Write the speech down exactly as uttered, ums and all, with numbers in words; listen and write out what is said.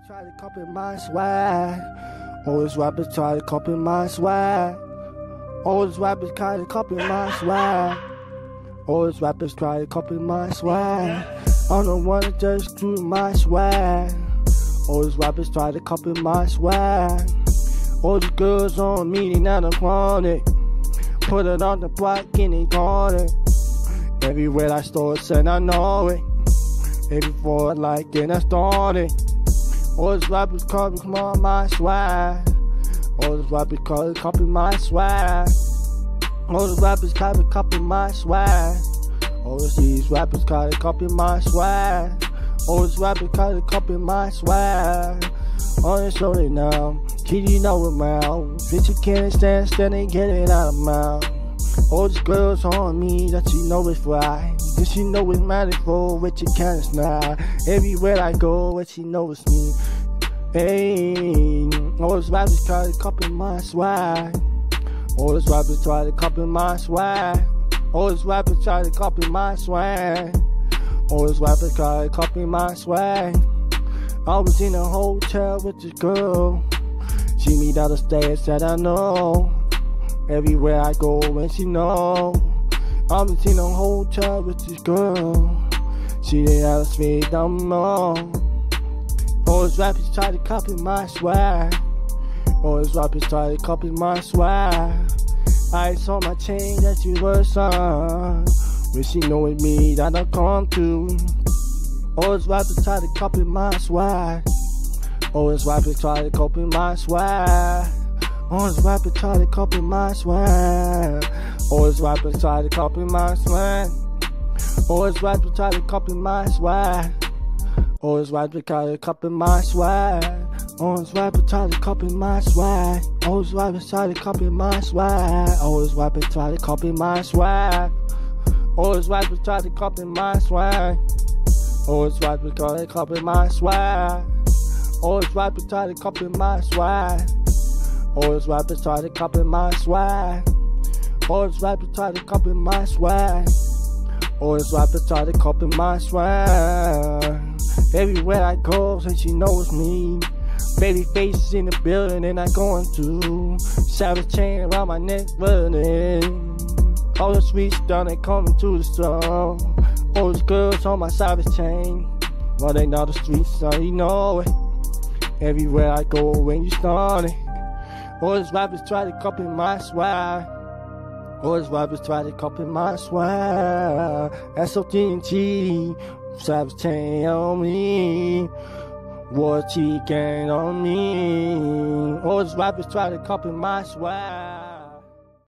try to copy my swag. All these rappers try to copy my swag. All these rappers try to copy my swag. All these rappers try to copy my swag. I'm the one that just screw my swag. All these rappers try to copy my swag. All these girls on me, they now don't want it. Put it on the block and they got it. Everywhere I store it, and I know it. Every for it like it, I started. All these rappers copy my swag. All these rappers copy my swag. All these rappers try to copy my swag. All these rappers try to copy my swag. All these rappers try to copy my swag. On the shoulder now, kid, you know it, man. Bitch, you can't stand, stand and get it out of mouth. All these girls on me that you know is right. That you know is manifold, what you can't smile. Everywhere I go, what you know is me. Hey, all these rappers try to copy my swag. All these rappers try to copy my swag. All these rappers try to copy my swag. All these rappers try to copy my swag. I was in a hotel with this girl. She me down the stairs, said I know. Everywhere I go, and she know. I was in a hotel with this girl. She didn't have a speed, don't know. All these rappers try to copy my swag. All these rappers try to copy my swag. I saw my chain that you were son. When she know it's me that I come to. All these rappers try to copy my swag. All these rappers try to copy my swag. All these rappers try to copy my swag. All these rappers try to copy my swag. All these rappers try to copy my swag. All these rappers try to copy my swag. All these rappers try to copy my swag. All these rappers try to copy my swag. All these rappers try to copy my swag. All these rappers try to copy my swag. All these rappers try to copy my swag. All these rappers try to copy my swag. All these rappers try to copy my swag. All these rappers try to copy my swag. All these rappers try to copy my swag. Everywhere I go, so she knows me. Baby faces in the building and I going to. Savage chain around my neck running. All the sweet stuff they coming to the store. All these girls on my savage chain. Well, they know the streets, so you know it. Everywhere I go when you start it. All these rappers try to copy my swag. All these rappers try to copy my swag. S O T N T, savage chain on me. War T gang on me. All these rappers try to copy my swag.